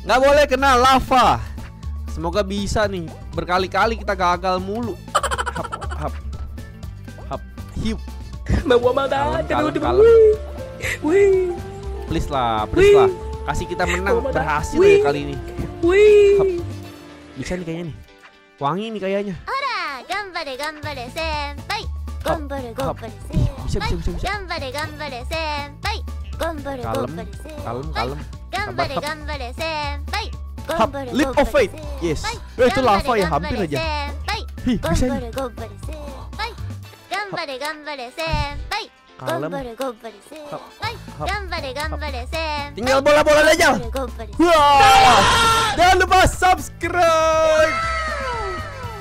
Nggak boleh kena lava. Semoga bisa nih. Berkali-kali kita gagal mulu. Hap, hap, hap, hiup. Kalem. Wih. Please lah. Kasih kita menang. Berhasil ya kali ini. Hap. Bisa nih kayaknya nih. Wangi nih kayaknya. Gambare gambare senpai. Hap, Gambare hap. gambare senpai. Bisa. Gambare gambare senpai. Gambare gambare senpai. Kalem. Gambare Hap. gambare senpai. Hap, leap of faith. Yes. Itu lava ya, hampir aja. Hi, bisa nih. Gambare senpai. Gambare gambare senpai. Kalem. Gambare gambare senpai. Hap. Gambare gambare senpai. Tinggal bola-bola aja. Gambare gambare. Wah. Jangan lupa subscribe.